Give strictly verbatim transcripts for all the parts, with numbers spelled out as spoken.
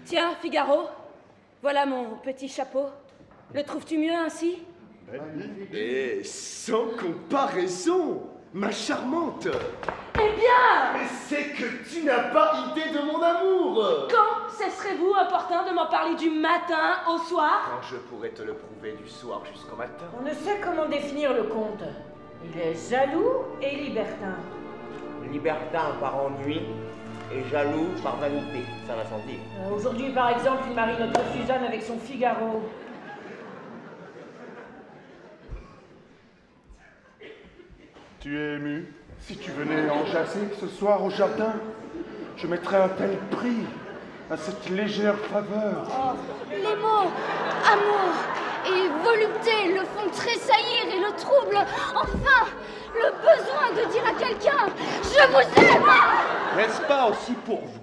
Tiens, Figaro, voilà mon petit chapeau. Le trouves-tu mieux ainsi? Et sans comparaison, ma charmante. Eh bien! Mais c'est que tu n'as pas idée de mon amour. Quand cesserez-vous importun de m'en parler du matin au soir? Quand je pourrais te le prouver du soir jusqu'au matin. On ne sait comment définir le comte. Il est jaloux et libertin. Libertin par ennui et jaloux par vanité, ça va sans dire. Euh, Aujourd'hui, par exemple, il marie notre Suzanne avec son Figaro. Tu es ému? Si tu venais en chasser ce soir au jardin, je mettrais un tel prix à cette légère faveur. Oh, les mots amour et volupté le font tressaillir et le troublent. Enfin, le besoin de dire à quelqu'un « Je vous aime !» N'est-ce pas aussi pour vous?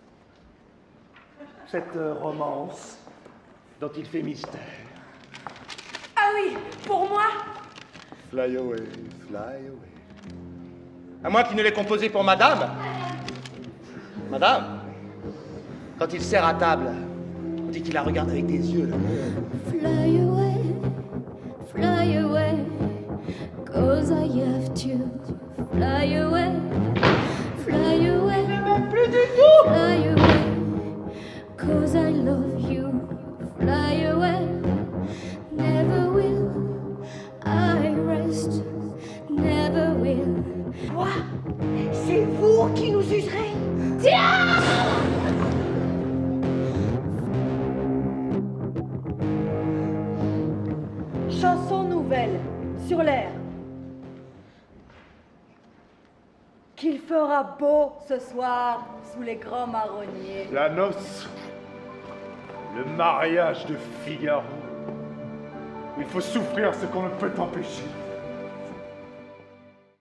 Cette romance dont il fait mystère. Ah oui, pour moi? Fly away, fly away. À moins qu'il ne l'ait composé pour madame. Madame, quand il sert à table, on dit qu'il la regarde avec des yeux. Là. Fly away, fly away, cause I have to. Fly away, fly away. Plus du tout. Fly away, cause I love you. Fly away, never will I rest, never will. Quoi? C'est vous qui nous userez? Tiens! Chanson nouvelle sur l'air. Qu'il fera beau ce soir sous les grands marronniers. La noce, le mariage de Figaro. Il faut souffrir ce qu'on ne peut empêcher.